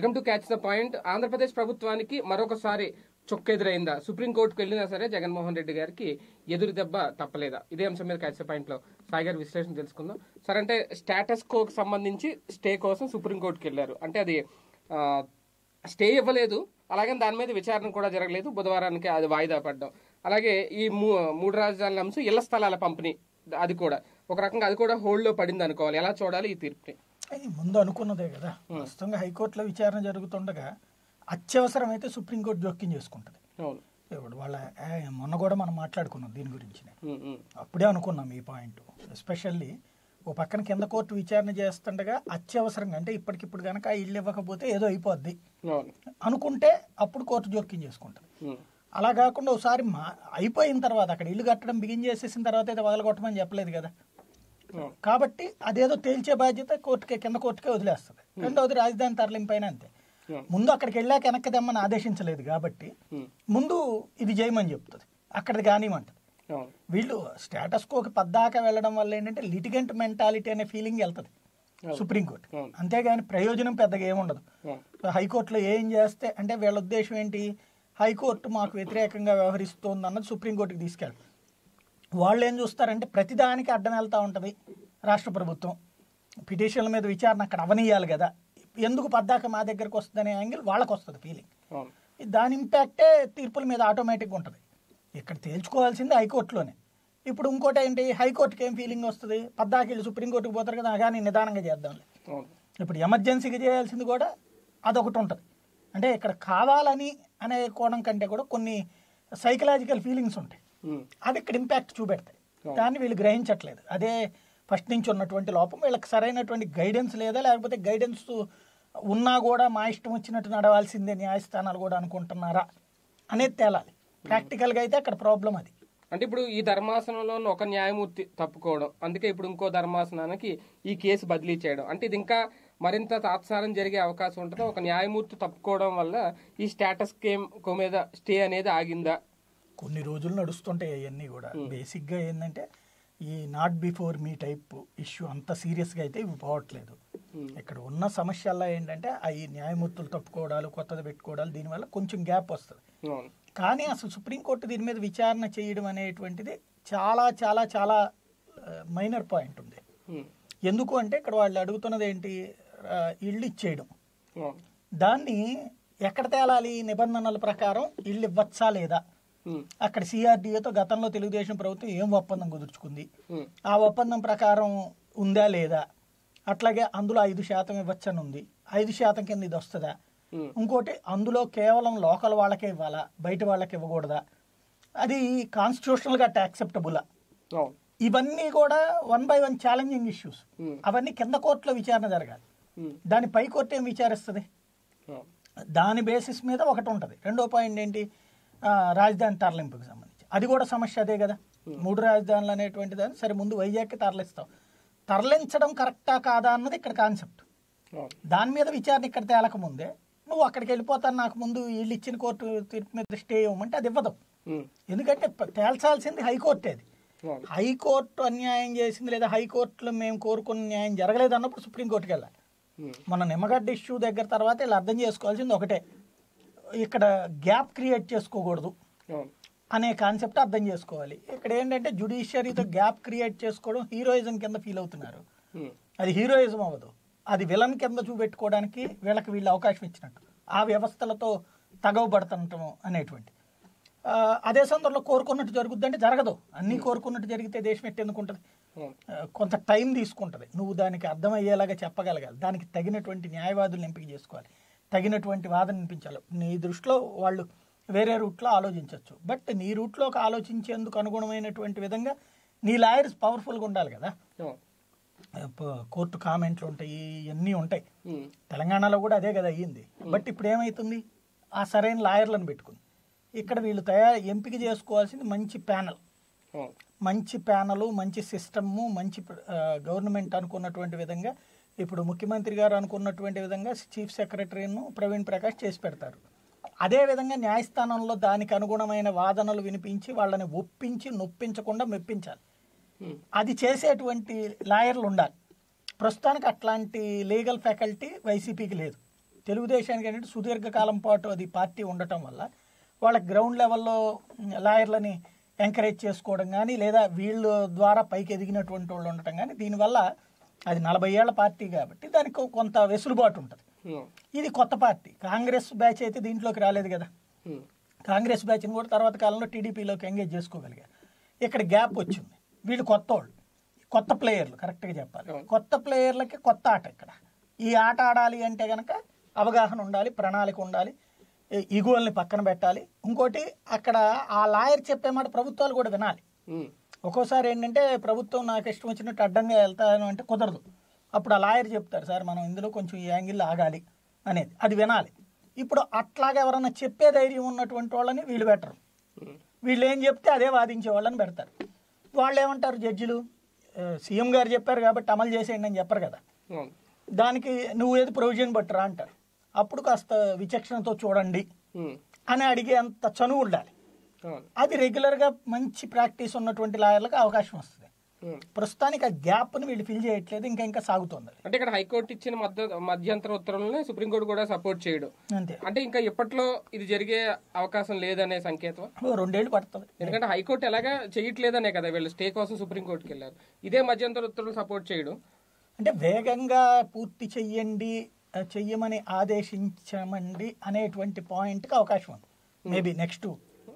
Welcome to catch the point. Andhra Pradesh ప్రభుత్వానికి మరొకసారి చొక్కెదురైందా? సుప్రీంకోర్టుకు వెళ్ళినా సరే జగన్మోహన్ రెడ్డి గారికి ఎదురు దెబ్బ తప్పలేదా? ఇదే అంశం మీద క్యాచ్ ద పాయింట్ లో సాయి గారి విశ్లేషణ తెలుసుకుందాం. సార్, అంటే స్టేటస్ కోకి సంబంధించి స్టే కోసం సుప్రీంకోర్టుకు వెళ్ళారు. అంటే అది స్టే ఇవ్వలేదు, అలాగే దాని మీద విచారణ కూడా జరగలేదు, బుధవారానికి అది వాయిదా పడ్డం. అలాగే ఈ మూడు రాజధానుల అంశం, ఇళ్ల స్థలాల పంపిణీ, అది కూడా ఒక రకంగా అది కూడా హోల్డ్ లో పడింది అనుకోవాలి. ఎలా చూడాలి ఈ తీర్పుని? ముందు అనుకున్నదే కదా. ప్రస్తుతంగా హైకోర్టులో విచారణ జరుగుతుండగా అత్యవసరం అయితే సుప్రీంకోర్టు జోక్యం చేసుకుంటుంది. ఇప్పుడు వాళ్ళ మొన్న కూడా మనం మాట్లాడుకున్నాం దీని గురించి. అప్పుడే అనుకున్నాం ఈ పాయింట్. ఎస్పెషల్లీ ఓ పక్కన కింద కోర్టు విచారణ చేస్తుండగా అత్యవసరంగా, అంటే ఇప్పటికిప్పుడు కనుక ఇల్లు ఇవ్వకపోతే ఏదో అయిపోద్ది అనుకుంటే అప్పుడు కోర్టు జోక్యం చేసుకుంటుంది. అలా కాకుండా ఒకసారి అయిపోయిన తర్వాత అక్కడ ఇల్లు కట్టడం బిగిన్ చేసేసిన తర్వాత అయితే వదలగొట్టమని చెప్పలేదు కదా. కాబట్టి అదేదో తేల్చే బాధ్యత కోర్టుకే, కింద కోర్టుకే వదిలేస్తుంది. రెండవది రాజధాని తరలింపైన అంతే. ముందు అక్కడికి వెళ్ళాక వెనక్కి తెమ్మని ఆదేశించలేదు కాబట్టి ముందు ఇది చేయమని చెప్తుంది, అక్కడిది కానివ్వంటది. వీళ్ళు స్టేటస్ కోకి పద్దాకా వెళ్ళడం వల్ల ఏంటంటే లిటిగెంట్ మెంటాలిటీ అనే ఫీలింగ్ వెళ్తుంది సుప్రీంకోర్టు. అంతేగాని ప్రయోజనం పెద్దగా ఏముండదు. హైకోర్టులో ఏం చేస్తే అంటే వీళ్ళ ఉద్దేశం ఏంటి, హైకోర్టు మాకు వ్యతిరేకంగా వ్యవహరిస్తోంది అన్నది సుప్రీంకోర్టుకి తీసుకెళ్ళి వాళ్ళు ఏం చూస్తారంటే ప్రతిదానికి అడ్డం వెళ్తూ ఉంటుంది రాష్ట్ర ప్రభుత్వం. పిటిషన్ల మీద విచారణ అక్కడ అవనీయాలి కదా, ఎందుకు పద్దాక మా దగ్గరకు వస్తుందనే యాంగిల్ వాళ్ళకు వస్తుంది ఫీలింగ్. దాని ఇంపాక్టే తీర్పుల మీద ఆటోమేటిక్గా ఉంటుంది. ఇక్కడ తేల్చుకోవాల్సింది హైకోర్టులోనే. ఇప్పుడు ఇంకోటి ఏంటి, హైకోర్టుకి ఏం ఫీలింగ్ వస్తుంది, పద్దాకి వెళ్ళి సుప్రీంకోర్టుకు పోతారు కదా, కానీ నిదానంగా చేద్దాంలే. ఇప్పుడు ఎమర్జెన్సీకి చేయాల్సింది కూడా అదొకటి ఉంటుంది. అంటే ఇక్కడ కావాలని అనే కోణం కంటే కూడా కొన్ని సైకలాజికల్ ఫీలింగ్స్ ఉంటాయి, అది ఇక్కడ ఇంపాక్ట్ చూపెడతాయి. దాన్ని వీళ్ళు గ్రహించట్లేదు. అదే ఫస్ట్ నుంచి ఉన్నటువంటి లోపం. వీళ్ళకి సరైనటువంటి గైడెన్స్ లేదా, లేకపోతే గైడెన్స్ ఉన్నా కూడా మా ఇష్టం వచ్చినట్టు నడవాల్సిందే న్యాయస్థానాలు కూడా అనుకుంటున్నారా అనేది తేలాలి. ప్రాక్టికల్గా అయితే అక్కడ ప్రాబ్లం అది. అంటే ఇప్పుడు ఈ ధర్మాసనంలో ఒక న్యాయమూర్తి తప్పుకోవడం, అందుకే ఇప్పుడు ఇంకో ధర్మాసనానికి ఈ కేసు బదిలీ చేయడం, అంటే ఇది ఇంకా మరింత తాత్సారం జరిగే అవకాశం ఉంటుందా? ఒక న్యాయమూర్తి తప్పుకోవడం వల్ల ఈ స్టేటస్ కో మీద స్టే అనేది ఆగిందా? కొన్ని రోజులు నడుస్తుంటాయి అవన్నీ కూడా. బేసిక్గా ఏంటంటే ఈ not before me type issue అంత సీరియస్గా అయితే ఇవి పోవట్లేదు. ఇక్కడ ఉన్న సమస్యల్లో ఏంటంటే ఈ న్యాయమూర్తులు తప్పుకోవడాలు, కొత్తది పెట్టుకోవడాలు, దీనివల్ల కొంచెం గ్యాప్ వస్తుంది. కానీ అసలు సుప్రీంకోర్టు దీని మీద విచారణ చేయడం అనేటువంటిది చాలా చాలా చాలా మైనర్ పాయింట్ ఉంది. ఎందుకు అంటే ఇక్కడ వాళ్ళు అడుగుతున్నది ఏంటి, ఇళ్ళు ఇచ్చేయడం. దాన్ని ఎక్కడ తేలాలి, నిబంధనల ప్రకారం ఇళ్ళు ఇవ్వచ్చా లేదా. అక్కడ సిఆర్డీఏతో గతంలో తెలుగుదేశం ప్రభుత్వం ఏం ఒప్పందం కుదుర్చుకుంది, ఆ ఒప్పందం ప్రకారం ఉందా లేదా, అట్లాగే అందులో 5% ఇవ్వచ్చని ఉంది, 5% కింద ఇది వస్తుందా, ఇంకోటి అందులో కేవలం లోకల్ వాళ్ళకే ఇవ్వాలా, బయట వాళ్ళకి ఇవ్వకూడదా, అది కాన్స్టిట్యూషనల్గా యాక్సెప్టబులా, ఇవన్నీ కూడా 1 by 1 ఛాలెంజింగ్ ఇష్యూస్. అవన్నీ కింద కోర్టులో విచారణ జరగాలి. దాని పై కోర్టు ఏం విచారిస్తుంది, దాని బేసిస్ మీద ఒకటి ఉంటుంది. రెండో పాయింట్ ఏంటి, రాజధాని తరలింపుకి సంబంధించి అది కూడా సమస్య అదే కదా. 3 రాజధానులు అనేటువంటి దాన్ని సరే ముందు వైజాగ్కి తరలిస్తాం, తరలించడం కరెక్టా కాదా అన్నది ఇక్కడ కాన్సెప్ట్. దాని మీద విచారణ ఇక్కడ తేలక ముందే నువ్వు అక్కడికి వెళ్ళిపోతాను, నాకు ముందు వీళ్ళు ఇచ్చిన కోర్టు తీర్పు మీద స్టే ఇవ్వమంటే అది ఇవ్వదు. ఎందుకంటే తేల్చాల్సింది హైకోర్టు. అది హైకోర్టు అన్యాయం చేసింది లేదా హైకోర్టులో మేము కోరుకున్న న్యాయం జరగలేదు అన్నప్పుడు సుప్రీంకోర్టుకి వెళ్ళాలి. మన నిమ్మగడ్డ ఇష్యూ దగ్గర తర్వాత వీళ్ళు అర్థం చేసుకోవాల్సింది ఒకటే, ఇక్కడ గ్యాప్ క్రియేట్ చేసుకోకూడదు అనే కాన్సెప్ట్ అర్థం చేసుకోవాలి. ఇక్కడ ఏంటంటే జ్యుడిషియరీతో గ్యాప్ క్రియేట్ చేసుకోవడం హీరోయిజం కింద ఫీల్ అవుతున్నారు. అది హీరోయిజం అవ్వదు, అది విలన్ కింద చూపెట్టుకోవడానికి వీళ్ళు అవకాశం ఇచ్చినట్టు, ఆ వ్యవస్థలతో తగవబడుతుంటాం అనేటువంటి. అదే సందర్భంలో కోరుకున్నట్టు జరుగుద్ది అంటే జరగదు. అన్నీ కోరుకున్నట్టు జరిగితే దేశం ఎట్టెందుకుంటుంది, కొంత టైం తీసుకుంటుంది. నువ్వు దానికి అర్థమయ్యేలాగా చెప్పగలగాలి, దానికి తగినటువంటి న్యాయవాదులను ఎంపిక చేసుకోవాలి, తగినటువంటి వాదన వినిపించాలి. నీ దృష్టిలో వాళ్ళు వేరే రూట్లో ఆలోచించవచ్చు, బట్ నీ రూట్లోకి ఆలోచించేందుకు అనుగుణమైనటువంటి విధంగా నీ లాయర్స్ పవర్ఫుల్గా ఉండాలి కదా. కోర్టు కామెంట్లు ఉంటాయి, ఇవన్నీ ఉంటాయి. తెలంగాణలో కూడా అదే కదా అయ్యింది. బట్ ఇప్పుడు ఏమవుతుంది, ఆ సరైన లాయర్లను పెట్టుకుంది. ఇక్కడ వీళ్ళు ఎంపిక చేసుకోవాల్సింది మంచి ప్యానల్, మంచి సిస్టము, మంచి గవర్నమెంట్ అనుకున్నటువంటి విధంగా. ఇప్పుడు ముఖ్యమంత్రి గారు అనుకున్నటువంటి విధంగా చీఫ్ సెక్రటరీను ప్రవీణ్ ప్రకాష్ చేసి పెడతారు. అదేవిధంగా న్యాయస్థానంలో దానికి అనుగుణమైన వాదనలు వినిపించి వాళ్ళని ఒప్పించి నొప్పించకుండా మెప్పించాలి. అది చేసేటువంటి లాయర్లు ఉండాలి. ప్రస్తుతానికి అట్లాంటి లీగల్ ఫ్యాకల్టీ వైసీపీకి లేదు. తెలుగుదేశానికి ఏంటంటే సుదీర్ఘకాలం పాటు అది పార్టీ ఉండటం వల్ల వాళ్ళకి గ్రౌండ్ లెవెల్లో లాయర్లని ఎంకరేజ్ చేసుకోవడం కానీ లేదా వీళ్ళ ద్వారా పైకి ఎదిగినటువంటి వాళ్ళు ఉండటం కానీ దీనివల్ల అది 40 ఏళ్ల పార్టీ కాబట్టి దానికి కొంత వెసులుబాటు ఉంటుంది. ఇది కొత్త పార్టీ. కాంగ్రెస్ బ్యాచ్ అయితే దీంట్లోకి రాలేదు కదా. కాంగ్రెస్ బ్యాచ్ని కూడా తర్వాత కాలంలో టీడీపీలోకి ఎంగేజ్ చేసుకోగలిగారు. ఇక్కడ గ్యాప్ వచ్చింది. వీళ్ళు కొత్త వాళ్ళు, కొత్త ప్లేయర్లు, కరెక్ట్గా చెప్పాలి. కొత్త ప్లేయర్లకి కొత్త ఆట. ఇక్కడ ఈ ఆట ఆడాలి అంటే కనుక అవగాహన ఉండాలి, ప్రణాళిక ఉండాలి, ఈగోల్ని పక్కన పెట్టాలి. ఇంకోటి అక్కడ ఆ లాయర్ చెప్పే మాట ప్రభుత్వాలు కూడా వినాలి. ఒక్కోసారి ఏంటంటే ప్రభుత్వం నాకు ఇష్టం వచ్చినట్టు అడ్డంగా వెళ్తాను అంటే కుదరదు. అప్పుడు ఆ లాయర్ చెప్తారు, సార్ మనం ఇందులో కొంచెం ఈ యాంగిల్ ఆగాలి అనేది, అది వినాలి. ఇప్పుడు అట్లాగా ఎవరన్నా చెప్పే ధైర్యం ఉన్నటువంటి వాళ్ళని వీళ్ళు పెట్టరు. వీళ్ళు ఏం చెప్తే అదే వాదించే వాళ్ళని పెడతారు. వాళ్ళు ఏమంటారు, జడ్జిలు సీఎం గారు చెప్పారు కాబట్టి అమలు చేసేయండి అని చెప్పరు కదా. దానికి నువ్వు ఏది ప్రొవిజన్ బట్టరా అంటారు. అప్పుడు కాస్త విచక్షణతో చూడండి అని అడిగే అంత చనువు ఉండాలి. అది రెగ్యులర్గా మంచి ప్రాక్టీస్ ఉన్నటువంటి లాయర్లకు అవకాశం వస్తుంది. ప్రస్తుతానికి ఆ గ్యాప్ని వీళ్ళు ఫిల్ చేయట్లేదు, ఇంకా సాగుతుంది. అంటే ఇక్కడ హైకోర్టు ఇచ్చిన మధ్యంతర ఉత్తర్వులను సుప్రీంకోర్టు కూడా సపోర్ట్ చేయడం అంతే. అంటే ఇంకా ఇప్పట్లో ఇది జరిగే అవకాశం లేదనే సంకేతం. 2 ఏళ్ళు పడుతుంది. ఎందుకంటే హైకోర్టు ఎలాగా చేయట్లేదనే కదా వీళ్ళు స్టే కోసం సుప్రీంకోర్టుకి వెళ్ళారు. ఇదే మధ్యంతర ఉత్తర్వులు సపోర్ట్ చేయడం అంటే వేగంగా పూర్తి చెయ్యమని ఆదేశించమండి అనేటువంటి పాయింట్కి అవకాశం ఉంది. మేబీ నెక్స్ట్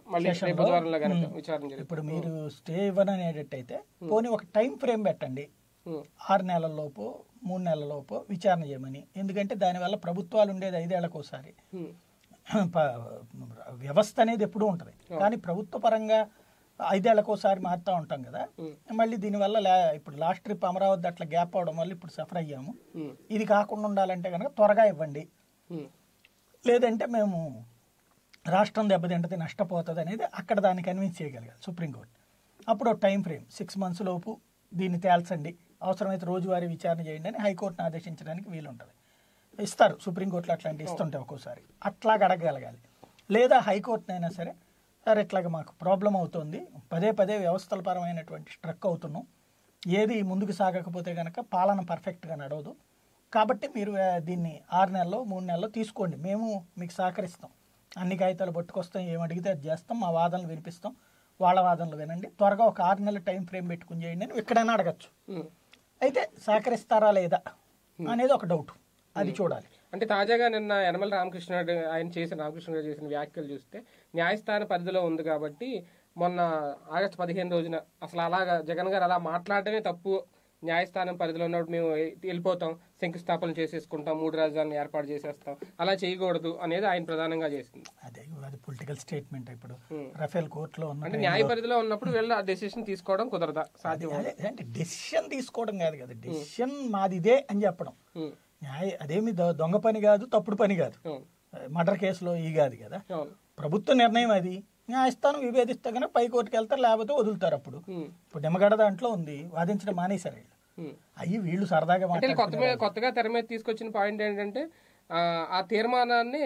ఇప్పుడు మీరు స్టే ఇవ్వననేటట్టయితే పోనీ ఒక టైం ఫ్రేమ్ పెట్టండి, 6 నెలల్లోపు 3 నెలలలోపు విచారణ చేయమని. ఎందుకంటే దానివల్ల ప్రభుత్వాలు ఉండేది 5 ఏళ్లకోసారి, వ్యవస్థ అనేది ఎప్పుడూ ఉంటుంది. కానీ ప్రభుత్వ పరంగా 5 ఏళ్లకోసారి మారుతూ ఉంటాం కదా. మళ్ళీ దీనివల్ల ఇప్పుడు లాస్ట్ ట్రిప్ అమరావతి అట్లా గ్యాప్ అవడం వల్ల ఇప్పుడు సఫర్ అయ్యాము. ఇది కాకుండా ఉండాలంటే కనుక త్వరగా ఇవ్వండి, లేదంటే మేము రాష్ట్రం దెబ్బతింటది, నష్టపోతుంది అనేది అక్కడ దాన్ని కన్విన్స్ చేయగలగాలి సుప్రీంకోర్టు. అప్పుడు టైం ఫ్రేమ్ 6 months లోపు దీన్ని తేల్చండి, అవసరమైతే రోజువారీ విచారణ చేయండి అని హైకోర్టును ఆదేశించడానికి వీలుంటుంది. ఇస్తారు సుప్రీంకోర్టులో అట్లాంటి ఇస్తుంటే ఒక్కోసారి అట్లాగ అడగగలగాలి. లేదా హైకోర్టునైనా సరే, సార్ ఇట్లాగ మాకు ప్రాబ్లం అవుతుంది, పదే వ్యవస్థల పరమైనటువంటి స్ట్రక్ అవుతున్నాం, ఏది ముందుకు సాగకపోతే కనుక పాలన పర్ఫెక్ట్గా నడవదు, కాబట్టి మీరు దీన్ని 6 నెలల్లో 3 నెలల్లో తీసుకోండి, మేము మీకు సహకరిస్తాం, అన్ని కాగితాలు పట్టుకొస్తాం, ఏమడిగితే అది చేస్తాం, మా వాదనలు వినిపిస్తాం, వాళ్ళ వాదనలు వినండి, త్వరగా ఒక 6 నెలల టైం ఫ్రేమ్ పెట్టుకుని చేయండి అని ఎక్కడైనా అడగచ్చు. అయితే సహకరిస్తారా లేదా అనేది ఒక డౌట్, అది చూడాలి. అంటే తాజాగా నిన్న యనమల రామకృష్ణ రామకృష్ణ గారు చేసిన వ్యాఖ్యలు చూస్తే న్యాయస్థాన పరిధిలో ఉంది కాబట్టి మొన్న ఆగస్టు 15 రోజున అసలు అలాగా జగన్ గారు అలా మాట్లాడటమే తప్పు, న్యాయస్థానం పరిధిలో ఉన్నప్పుడు మేము వెళ్ళిపోతాం, శంకుస్థాపన చేసేసుకుంటాం, 3 రాజధానులు ఏర్పాటు చేసేస్తాం, అలా చేయకూడదు అనేది ఆయన ప్రధానంగా చేసింది. అదే అది పొలిటికల్ స్టేట్మెంట్. ఇప్పుడు రఫేల్ కోర్టులో ఉన్న అంటే న్యాయ పరిధిలో ఉన్నప్పుడు వీళ్ళు ఆ డెసిషన్ తీసుకోవడం కుదరదా? సాధ్యం అంటే డెసిషన్ తీసుకోవడం కాదు కదా, డెసిషన్ మాది ఇదే అని చెప్పడం. అదేమి దొంగ పని కాదు, తప్పుడు పని కాదు, మర్డర్ కేసులో ఈ కాదు కదా. ప్రభుత్వ నిర్ణయం అది, న్యాయస్థానం విభేదిస్తే కనుక పై కోర్టుకి వెళ్తారు, లేకపోతే వదులుతారు. అప్పుడు నిమ్మగడ్డ దాంట్లో ఉంది, వాదించడం మానేశారు వీళ్ళు. అయ్యి వీళ్ళు సరదాగా కొత్తగా తెర మీద తీసుకొచ్చిన పాయింట్ ఏంటంటే ఆ తీర్మానాన్ని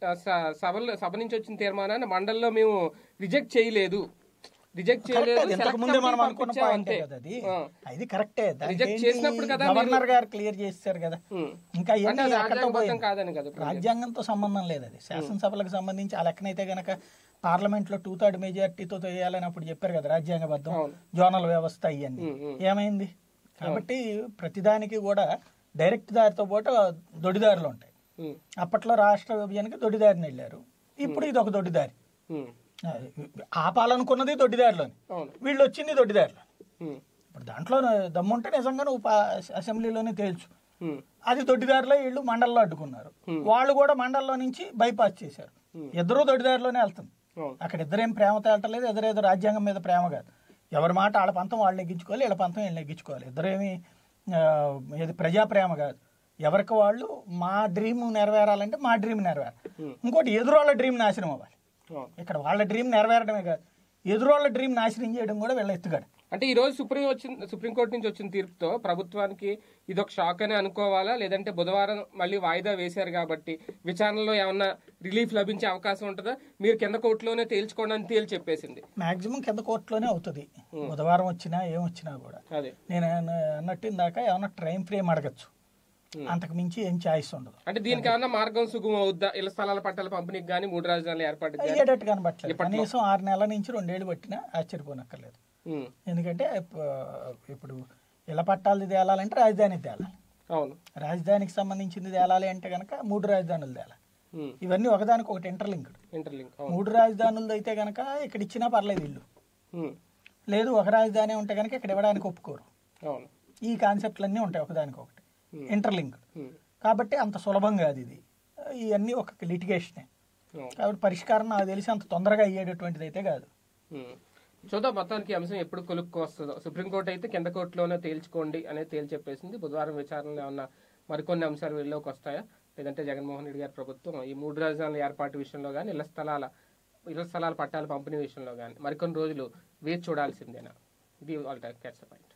సభ నుంచి వచ్చిన తీర్మానాన్ని మండలిలో మేము రిజెక్ట్ చేయలేదు. ఇంతకుముందే మనం అనుకున్న పాయింట్ కదా అది. అది కరెక్టే, గవర్నర్ గారు క్లియర్ చేశారు కదా. ఇంకా రాజ్యాంగంతో సంబంధం లేదు, అది శాసనసభలకు సంబంధించి. ఆ లెక్కనైతే గనక పార్లమెంట్ లో 2/3 మెజార్టీతో చేయాలని అప్పుడు చెప్పారు కదా, రాజ్యాంగబద్ధం జోనల్ వ్యవస్థ ఇవన్నీ. ఏమైంది? కాబట్టి ప్రతిదానికి కూడా డైరెక్ట్ దారితో పాటు దొడిదారులు ఉంటాయి. అప్పట్లో రాష్ట్ర విభజనకి దొడిదారిని వెళ్ళారు, ఇప్పుడు ఇది ఒక దొడిదారి. ఆపాలనుకున్నది దొడ్డిదారిలోని, వీళ్ళు వచ్చింది దొడ్డిదారిలో. ఇప్పుడు దాంట్లో దమ్ముంటే నిజంగా నువ్వు అసెంబ్లీలోనే తేల్చు. అది దొడ్డిదారిలో వీళ్ళు మండల్లో అడ్డుకున్నారు, వాళ్ళు కూడా మండల్లో నుంచి బైపాస్ చేశారు. ఇద్దరు దొడ్డిదారిలోనే వెళ్తుంది. అక్కడ ఇద్దరేం ప్రేమతో వెళ్ళలేదు, ఎదురేదో రాజ్యాంగం మీద ప్రేమ కాదు. ఎవరి మాట వాళ్ళ పంతం వాళ్ళు నెగ్గించుకోవాలి, వీళ్ళ పంతం వీళ్ళు నెగ్గించుకోవాలి. ఇద్దరేమి ఏది ప్రజాప్రేమ కాదు. ఎవరికి వాళ్ళు మా డ్రీమ్ నెరవేరాలంటే మా డ్రీమ్ నెరవేరాలి, ఇంకోటి ఎదురోళ్ళ డ్రీమ్ నాశనం అవ్వాలి. ఇక్కడ వాళ్ళ డ్రీమ్ నెరవేరడమే కాదు, ఎదురోళ్ళ డ్రీమ్ నాశనం చేయడం కూడా వీళ్ళ ఎత్తుగాడు. అంటే ఈ రోజు సుప్రీంకోర్టు నుంచి వచ్చిన తీర్పుతో ప్రభుత్వానికి ఇదొక షాక్ అని అనుకోవాలా, లేదంటే బుధవారం మళ్ళీ వాయిదా వేశారు కాబట్టి విచారణలో ఏమన్నా రిలీఫ్ లభించే అవకాశం ఉంటుందా? మీరు కింద కోర్టులోనే తేల్చుకోవడానికి తేల్చి చెప్పేసింది. మాక్సిమం కింద కోర్టులోనే అవుతుంది, బుధవారం వచ్చినా ఏమొచ్చినా కూడా. నేను అన్నట్టు ఇందాక ఏమన్నా టైం ఫ్రేమ్ అడగచ్చు, అంతకు మించి ఏం ఛాయిస్ ఉండదు. అంటే దీనికి ఏమన్నా మార్గం సుగమం అవుద్దా? ఇళ్ల స్థలాల పట్టాల పంపిణీకి కానీ 3 రాజధానుల ఏర్పాటుకి గానీ? అయ్యేటట్టు కనబట్టలేదు. కనీసం 6 నెలల నుంచి 2 ఏళ్ళు పట్టినా ఆశ్చర్యపోనక్కర్లేదు. ఎందుకంటే ఇప్పుడు ఇళ్ల పట్టాలది తేలాలంటే రాజధాని తేలాలి. అవును, రాజధానికి సంబంధించింది తేలాలి అంటే కనుక 3 రాజధానులు తేలాలి. ఇవన్నీ ఒకదానికి ఒకటి ఇంటర్లింక్. 3 రాజధానులు అయితే కనుక ఇక్కడ ఇచ్చినా పర్లేదు ఇల్లు, లేదు ఒక రాజధాని ఉంటే కనుక ఇక్కడ ఇవ్వడానికి ఒప్పుకోరు. ఈ కాన్సెప్ట్లన్నీ ఉంటాయి ఒకదానికొకటి ఇంటర్లింక్. కాబట్టి అంత సులభం కాదు ఇది. ఇవన్నీ ఒక లిటిగేషనే. కాబట్టి పరిష్కారం నాకు తెలిసి అంత తొందరగా అయ్యేటటువంటిది అయితే కాదు. చూద్దాం మొత్తానికి అంశం ఎప్పుడు కొలుక్కు వస్తుందో. సుప్రీంకోర్టు అయితే కింద కోర్టులోనే తేల్చుకోండి అనేది తేల్చెప్పేసింది. బుధవారం విచారణలో ఉన్న మరికొన్ని అంశాలు వీళ్ళలోకి వస్తాయా, లేదంటే జగన్మోహన్ రెడ్డి గారి ప్రభుత్వం ఈ 3 రాజధానుల ఏర్పాటు విషయంలో కానీ ఇళ్ల స్థలాల పట్టాల పంపిణీ విషయంలో కానీ మరికొన్ని రోజులు వేచి చూడాల్సిందేనా? ఇది వాళ్ళ క్యాచ్ పాయింట్.